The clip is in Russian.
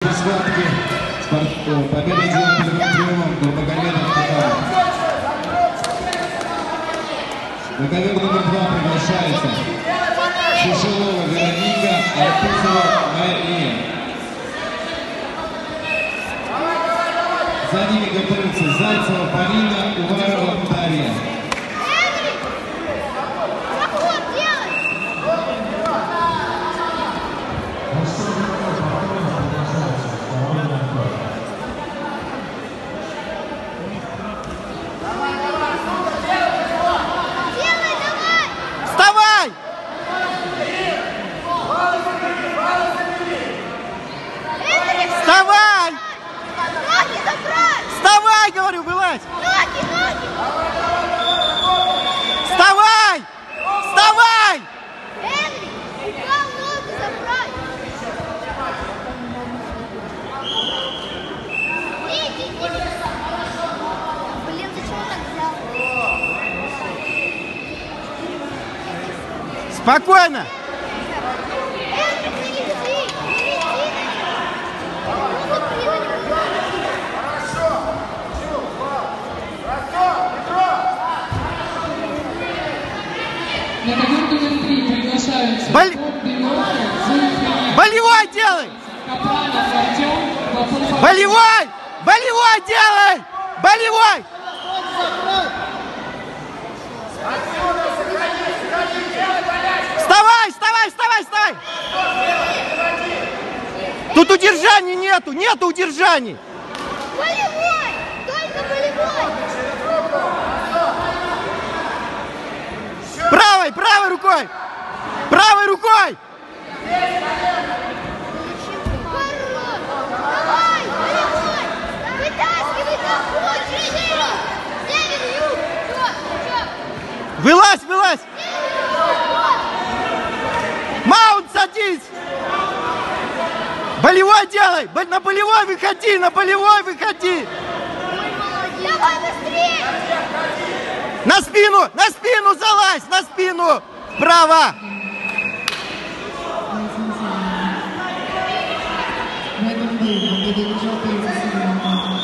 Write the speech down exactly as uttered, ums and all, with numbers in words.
после схватки победа делает приемом Нурмагомедов Тихаров. На ковер номер два приглашается Шишелова Вероника, Артузова Мария. За ними готовятся Зайцева Полина, Уварова Дарья. Вставай! Ноги забрать! Вставай, говорю, вылазь! Ноги, ноги! Вставай! Вставай! Энри, упал, ноги забрать! Иди, иди! Блин, ты чего так взял? Спокойно! На ковер номер три приглашаются Бол... Белов, Болевой делай! Капранов Артем, Вафурфа. Болевой! Болевой делай! Болевой! Вставай, вставай, вставай, вставай! Тут удержаний нету, нету удержаний! Болевой! Только болевой! Правой, правой рукой! Правой рукой! Давай, болевой! Вытаскивай доход! Север! Север, юг! Все, все! Вылазь, вылазь! Маунт, садись! Болевой делай! На болевой выходи! На болевой выходи! Давай быстрее! На спину! На спину залазь! На спину! Право! В этом бою победу одержал первый